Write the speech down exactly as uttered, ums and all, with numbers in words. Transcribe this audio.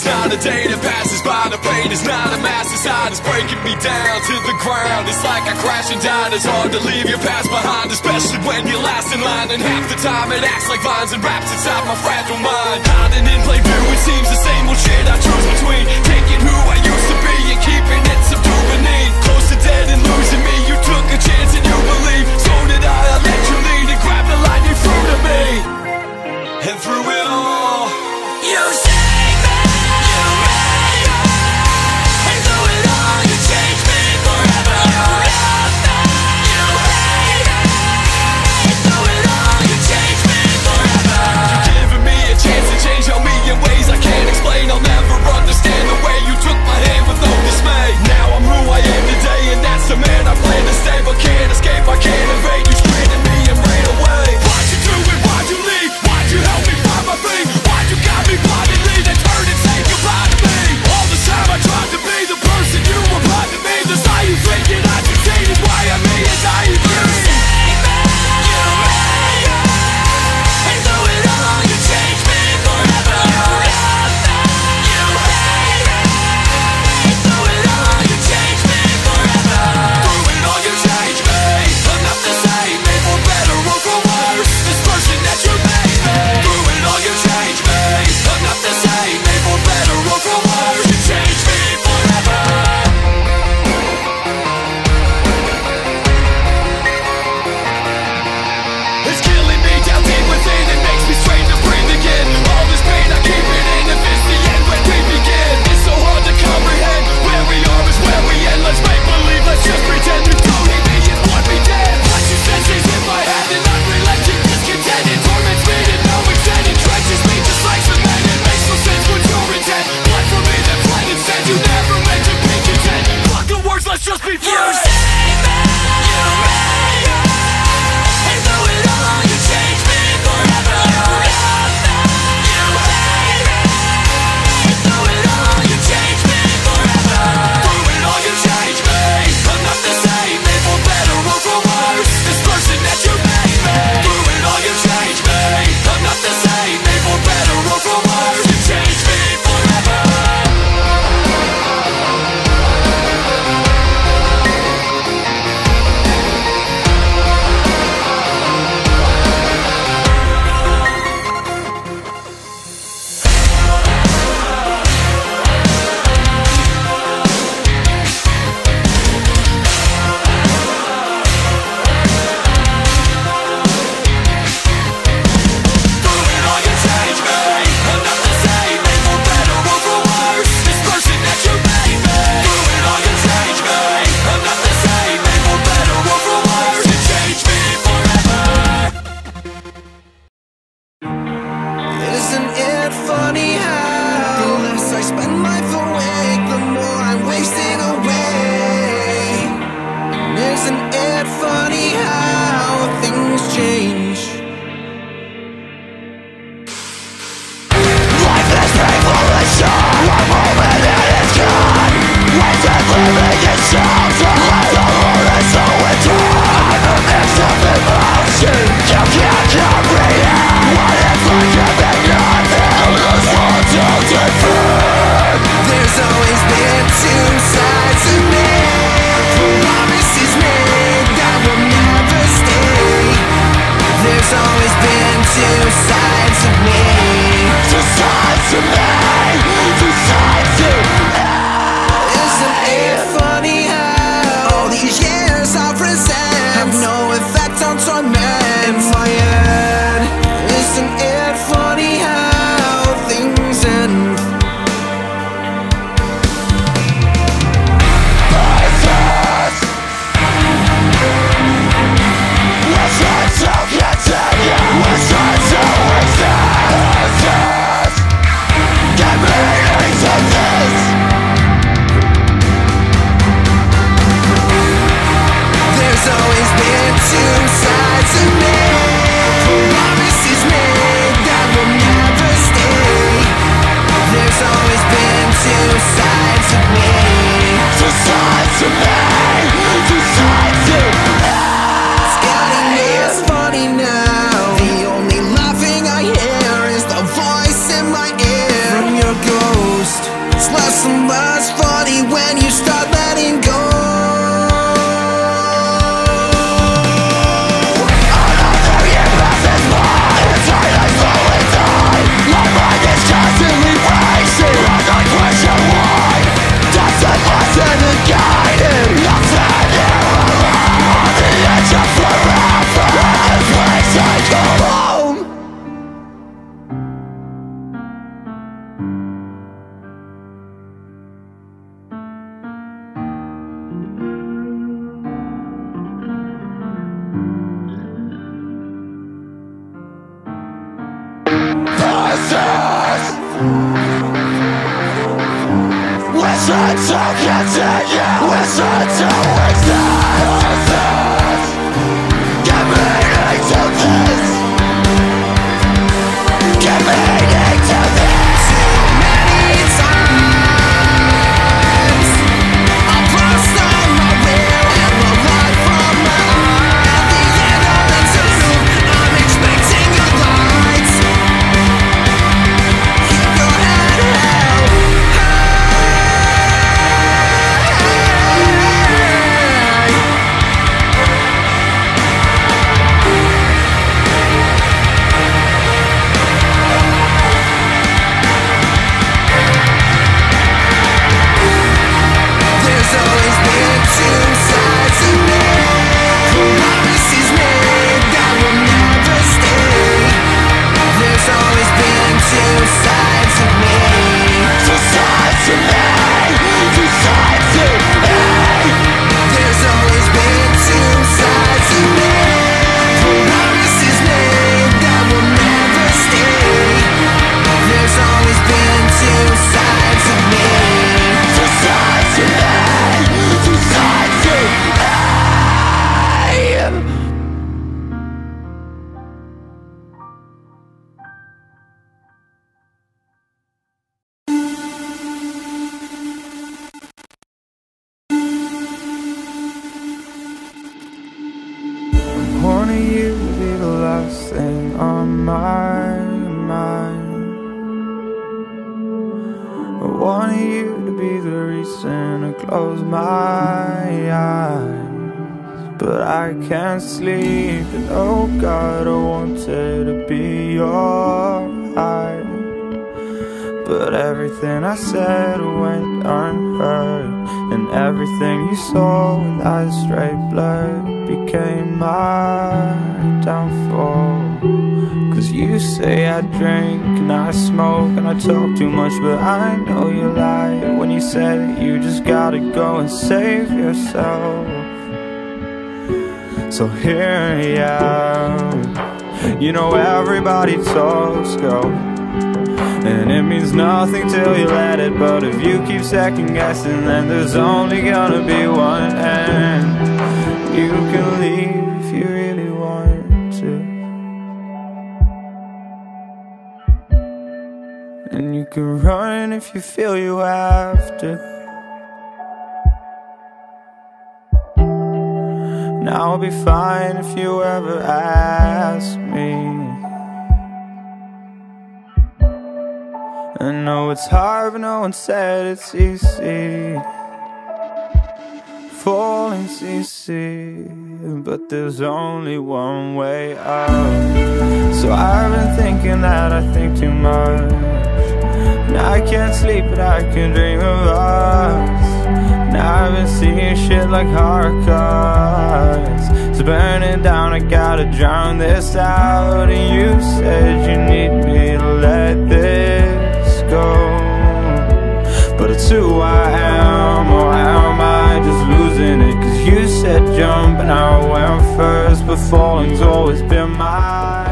There's not a day that passes by. The pain is not a mass inside. It's breaking me down to the ground. It's like I crash and died. It's hard to leave your past behind, especially when you're last in line. And half the time it acts like vines and wraps inside my fragile mind. Hiding in plain view, it seems the same old shit I choose between taking who I used to be and keeping it subdued beneath. Close to dead and losing me. You took a chance and you believe. So did I. I let you lead and grab the light you threw to me. And through it all, you saved me. You made me. And through it all, you changed me forever. You loved me. You hated me. And through it all, you changed me forever. You've given me a chance to change on me in ways I can't explain. I'll never understand the way you took my hand with no dismay. Now I'm who I am today, and that's the man I plan to stay. But can't escape, I can't evade. You stranded me and ran away. Why'd you do it? Why'd you leave? Why'd you help me find my feet? Why'd you got me blindly, then turn and say goodbye to me? All the time I tried to be the person you were blind to me. The side you thinking I succeeded. Why am I as I am? You saved me. You made me. And through it all, you changed me forever. You loved me. You hated me. And through it all, you changed me forever. Through it all, you changed me. I'm not the same, made for better or for worse. This person that you made me. Through it all, you changed me. I'm not the same, made for better or for worse. You changed me forever. It's killing me down deep within. It makes me strain to breathe again. All this pain, I keep it in. If it's the end, when we begin, it's so hard to comprehend. Where we are is where we end. Let's make believe, let's just pretend. You don't need me and want me dead. Watch your senses in my head, and unrelenting discontent. It torments me to no extent. It drenches me just like cement. It makes no sense what your intent. Blood for me that fled instead. You never meant to be content. Fuck the words, let's just be friends. You saved me. You made me. And through it all, you changed me forever. You loved me. You hated me. And through it all, you changed me forever. Through it all, you changed me. I'm not the same, trying to continue, we're trying to exist. Give meaning to this. Give meaning to this. Too many times I've lost all my will and the light from my eye. At the end of the tunnel, I'm expecting your light. Keep your head held wanting you to be the last thing on my mind. I wanted you to be the reason I close my eyes, but I can't sleep. And oh God, I wanted to be your height, but everything I said went unheard, and everything you saw with eyes straight blurred became my downfall. Cause you say I drink and I smoke and I talk too much, but I know you lie when you say that you just gotta go and save yourself. So here I am. You know everybody talks, girl, and it means nothing till you let it. But if you keep second guessing, then there's only gonna be one end. You can leave if you really want to, and you can run if you feel you have to. Now I'll be fine if you ever ask me. I know it's hard, but no one said it's easy. Falling's easy, but there's only one way out. So I've been thinking that I think too much, and I can't sleep, but I can dream of us. Now I've been seeing shit like hard cards. It's burning down, I gotta drown this out. And you said you need me to let this go, but it's who I am, or am I just losing it? Cause you said jump and I went first, but falling's always been my